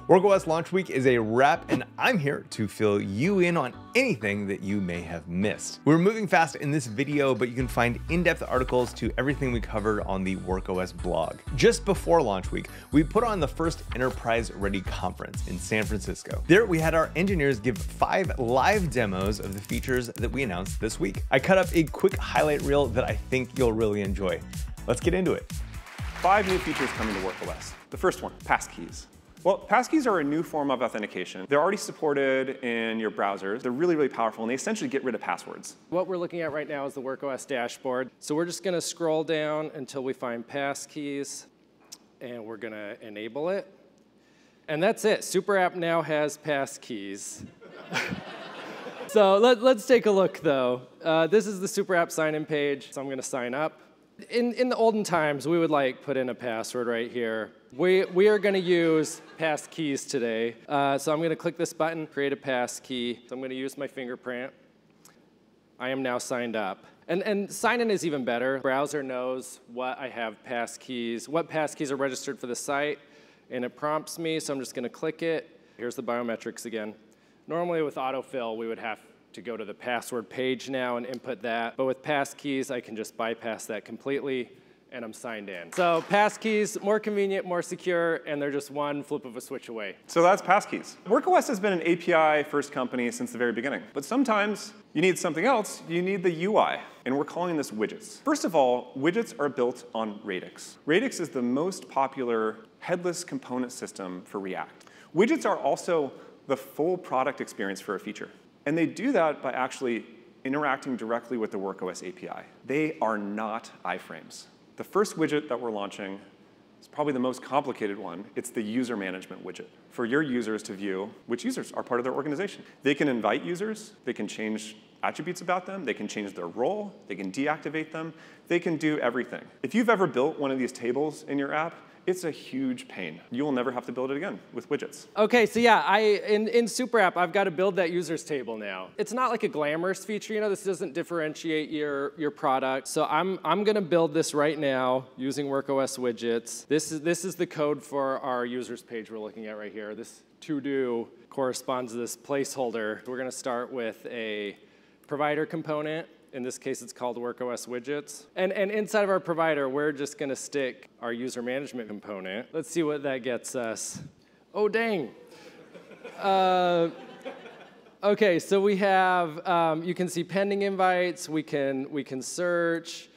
WorkOS launch week is a wrap, and I'm here to fill you in on anything that you may have missed. We're moving fast in this video, but you can find in-depth articles to everything we covered on the WorkOS blog. Just before launch week, we put on the first Enterprise Ready conference in San Francisco. There, we had our engineers give 5 live demos of the features that we announced this week. I cut up a quick highlight reel that I think you'll really enjoy. Let's get into it. 5 new features coming to WorkOS. The first one, Passkeys. Well, Passkeys are a new form of authentication. They're already supported in your browsers. They're really, really powerful, and they essentially get rid of passwords. What we're looking at right now is the WorkOS dashboard. So we're just going to scroll down until we find Passkeys, and we're going to enable it. And that's it. Super App now has Passkeys. So let's take a look, though. This is the Super App sign-in page, so I'm going to sign up. In the olden times, we would put in a password right here. We are going to use Passkeys today. So I'm going to click this button, create a passkey. So I'm going to use my fingerprint. I am now signed up. And sign-in is even better. The browser knows what I have passkeys, what passkeys are registered for the site, and it prompts me, so I'm just going to click it. Here's the biometrics again. Normally with autofill, we would have to go to the password page now and input that. But with Passkeys, I can just bypass that completely, and I'm signed in. So Passkeys, more convenient, more secure, and they're just one flip of a switch away. So that's Passkeys. WorkOS has been an API-first company since the very beginning. But sometimes you need something else. You need the UI, and we're calling this widgets. First of all, widgets are built on Radix. Radix is the most popular headless component system for React. Widgets are also the full product experience for a feature. And they do that by actually interacting directly with the WorkOS API. They are not iframes. The first widget that we're launching is probably the most complicated one. It's the user management widget for your users to view which users are part of their organization. They can invite users. They can change attributes about them. They can change their role. They can deactivate them. They can do everything. If you've ever built one of these tables in your app, it's a huge pain. You will never have to build it again with widgets. OK, so yeah, in Super App, I've got to build that users table now. It's not like a glamorous feature. You know, this doesn't differentiate your product. So I'm going to build this right now using WorkOS widgets. This is the code for our users page we're looking at right here. This to-do corresponds to this placeholder. We're going to start with a provider component. In this case, it's called WorkOS Widgets. And inside of our provider, we're just going to stick our user management component. Let's see what that gets us. Oh, dang. OK, so we have, you can see pending invites. We can search.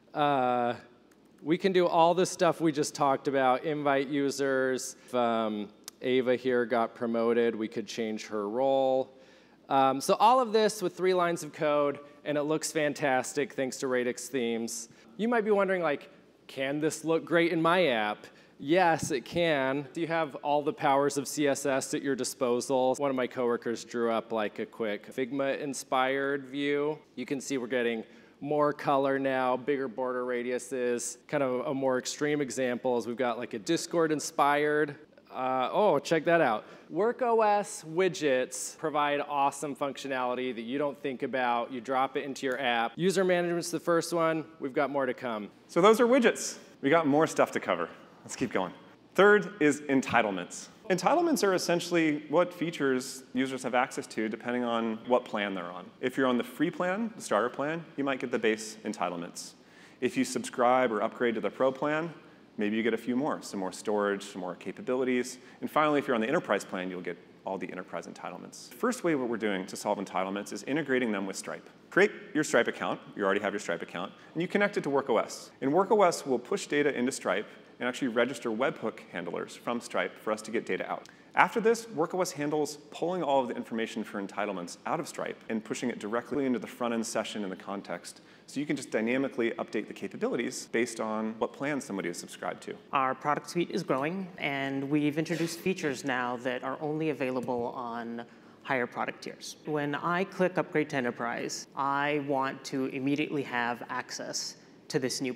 We can do all the stuff we just talked about, invite users. If Ava here got promoted, we could change her role. So all of this with 3 lines of code. And it looks fantastic thanks to Radix themes. You might be wondering, can this look great in my app? Yes, it can. You have all the powers of CSS at your disposal. One of my coworkers drew up a quick Figma-inspired view. You can see we're getting more color now, bigger border radiuses. Kind of a more extreme example is we've got a Discord-inspired. Oh, check that out. WorkOS widgets provide awesome functionality that you don't think about. You drop it into your app. User management's the first one. We've got more to come. So those are widgets. We got more stuff to cover. Let's keep going. Third is entitlements. Entitlements are essentially what features users have access to depending on what plan they're on. If you're on the free plan, the starter plan, you might get the base entitlements. If you subscribe or upgrade to the pro plan, maybe you get a few more, some more storage, some more capabilities. And finally, if you're on the enterprise plan, you'll get all the enterprise entitlements. The first way what we're doing to solve entitlements is integrating them with Stripe. Create your Stripe account. You already have your Stripe account. And you connect it to WorkOS. And WorkOS will push data into Stripe and actually register webhook handlers from Stripe for us to get data out. After this, WorkOS handles pulling all of the information for entitlements out of Stripe and pushing it directly into the front-end session in the context. So you can just dynamically update the capabilities based on what plan somebody is subscribed to. Our product suite is growing, and we've introduced features now that are only available on higher product tiers. When I click Upgrade to Enterprise, I want to immediately have access to this new plan.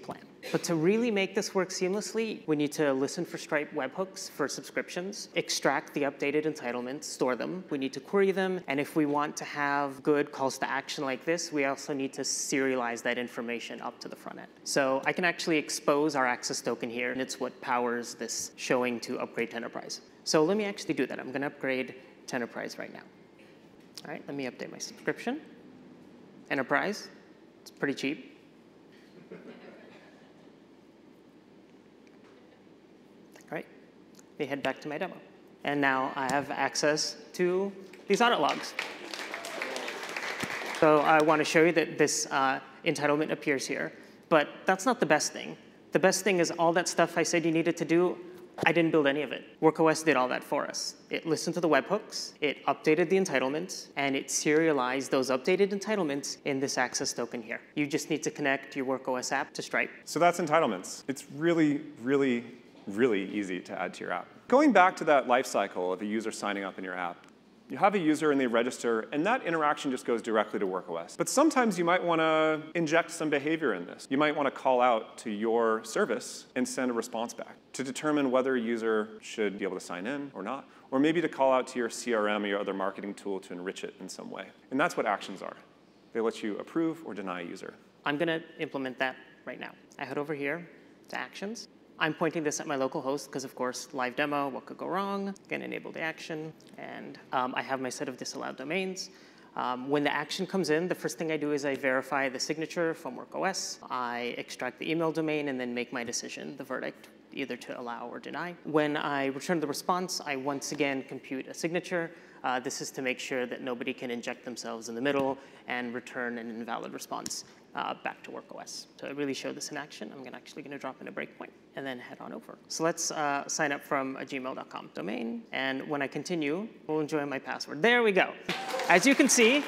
But to really make this work seamlessly, we need to listen for Stripe webhooks for subscriptions, extract the updated entitlements, store them. We need to query them. And if we want to have good calls to action like this, we also need to serialize that information up to the front end. So I can actually expose our access token here, and it's what powers this showing to upgrade to enterprise. So let me actually do that. I'm going to upgrade to enterprise right now. All right, let me update my subscription. Enterprise, it's pretty cheap. All right, let me head back to my demo. And now I have access to these audit logs. So I want to show you that this entitlement appears here. But that's not the best thing. The best thing is all that stuff I said you needed to do, I didn't build any of it. WorkOS did all that for us. It listened to the webhooks, it updated the entitlements, and it serialized those updated entitlements in this access token here. You just need to connect your WorkOS app to Stripe. So that's entitlements. It's really, really, really easy to add to your app. Going back to that life cycle of a user signing up in your app, you have a user and they register, and that interaction just goes directly to WorkOS. But sometimes you might want to inject some behavior in this. You might want to call out to your service and send a response back to determine whether a user should be able to sign in or not, or maybe to call out to your CRM or your other marketing tool to enrich it in some way. And that's what actions are. They let you approve or deny a user. I'm going to implement that right now. I head over here to Actions. I'm pointing this at my local host because, of course, live demo, what could go wrong? Going to enable the action. And I have my set of disallowed domains. When the action comes in, the first thing I do is I verify the signature from WorkOS. I extract the email domain and then make my decision, the verdict, either to allow or deny. When I return the response, I once again compute a signature. This is to make sure that nobody can inject themselves in the middle and return an invalid response back to WorkOS. To really show this in action, I'm actually going to drop in a breakpoint and then head on over. So let's sign up from a gmail.com domain. And when I continue, we'll enjoy my password. There we go. As you can see,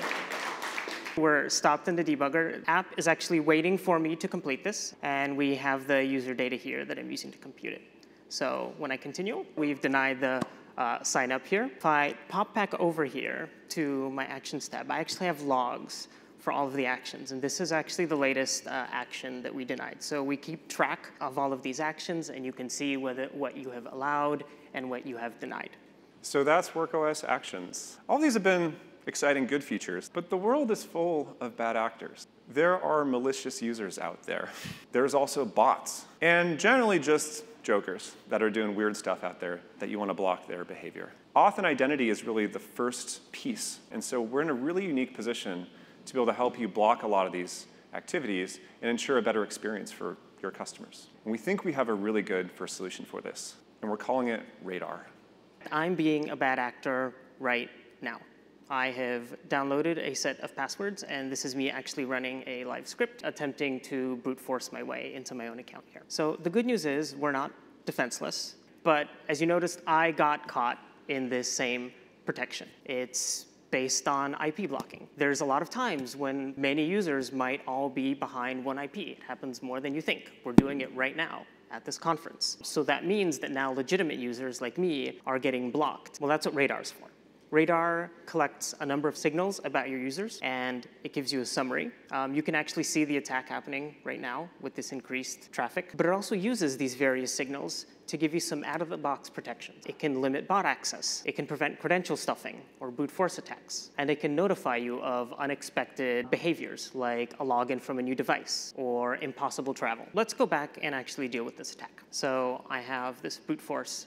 we're stopped in the debugger. App is actually waiting for me to complete this. And we have the user data here that I'm using to compute it. So when I continue, we've denied the sign up here. If I pop back over here to my Actions tab, I actually have logs for all of the actions. And this is actually the latest action that we denied. So we keep track of all of these actions, and you can see what you have allowed and what you have denied. So that's WorkOS actions. All these have been exciting, good features, but the world is full of bad actors. There are malicious users out there. There's also bots, and generally just jokers that are doing weird stuff out there that you want to block their behavior. Auth and identity is really the first piece, and so we're in a really unique position to be able to help you block a lot of these activities and ensure a better experience for your customers. And we think we have a really good first solution for this, and we're calling it Radar. I'm being a bad actor right now. I have downloaded a set of passwords, and this is me actually running a live script attempting to brute force my way into my own account here. So the good news is we're not defenseless, but as you noticed, I got caught in this same protection. It's based on IP blocking. There's a lot of times when many users might all be behind one IP. It happens more than you think. We're doing it right now at this conference. So that means that now legitimate users like me are getting blocked. Well, that's what Radar's for. Radar collects a number of signals about your users, and it gives you a summary. You can actually see the attack happening right now with this increased traffic, but it also uses these various signals to give you some out-of-the-box protections. It can limit bot access. It can prevent credential stuffing or brute force attacks. And it can notify you of unexpected behaviors, like a login from a new device or impossible travel. Let's go back and actually deal with this attack. So I have this brute force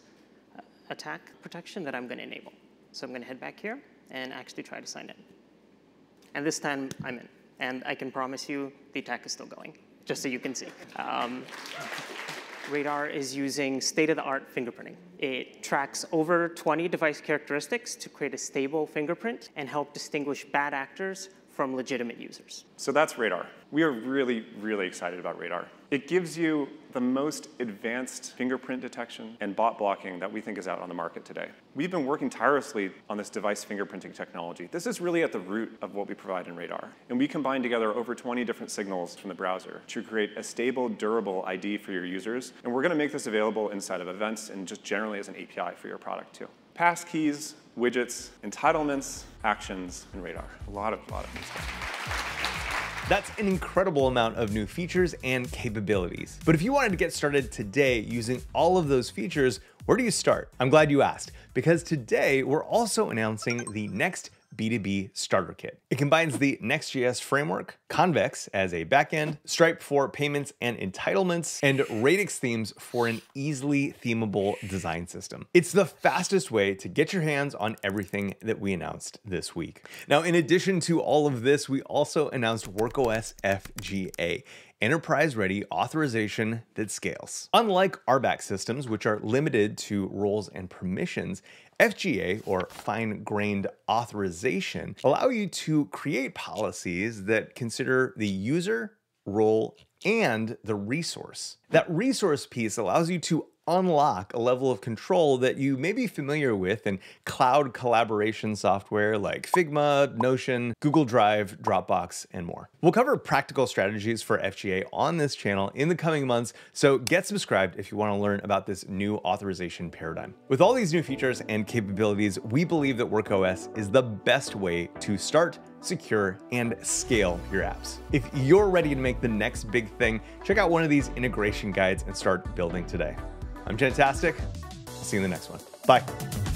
attack protection that I'm going to enable. So I'm going to head back here and actually try to sign in. And this time, I'm in. And I can promise you the attack is still going, just so you can see. Radar is using state-of-the-art fingerprinting. It tracks over 20 device characteristics to create a stable fingerprint and help distinguish bad actors from legitimate users. So that's Radar. We are really, really excited about Radar. It gives you the most advanced fingerprint detection and bot blocking that we think is out on the market today. We've been working tirelessly on this device fingerprinting technology. This is really at the root of what we provide in Radar. And we combine together over 20 different signals from the browser to create a stable, durable ID for your users. And we're going to make this available inside of events and just generally as an API for your product too. Passkeys, widgets, entitlements, actions, and Radar. A lot of good stuff. That's an incredible amount of new features and capabilities. But if you wanted to get started today using all of those features, where do you start? I'm glad you asked, because today we're also announcing the Next B2B Starter Kit. It combines the Next.js framework, Convex as a backend, Stripe for payments and entitlements, and Radix themes for an easily themable design system. It's the fastest way to get your hands on everything that we announced this week. Now, in addition to all of this, we also announced WorkOS FGA, enterprise-ready authorization that scales. Unlike RBAC systems, which are limited to roles and permissions, FGA, or fine-grained authorization, allow you to create policies that consider the user, role, and the resource. That resource piece allows you to unlock a level of control that you may be familiar with in cloud collaboration software like Figma, Notion, Google Drive, Dropbox, and more. We'll cover practical strategies for FGA on this channel in the coming months, so get subscribed if you want to learn about this new authorization paradigm. With all these new features and capabilities, we believe that WorkOS is the best way to start, secure, and scale your apps. If you're ready to make the next big thing, check out one of these integration guides and start building today. I'm Jentastic. I'll see you in the next one. Bye.